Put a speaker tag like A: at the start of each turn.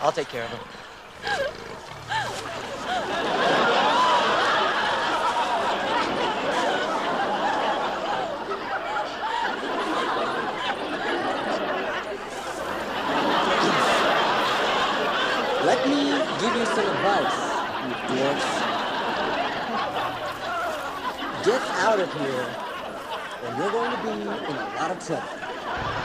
A: I'll take care of him.
B: Let me give you some advice, you dorks. Get out of here, or you're going to be in a lot of trouble.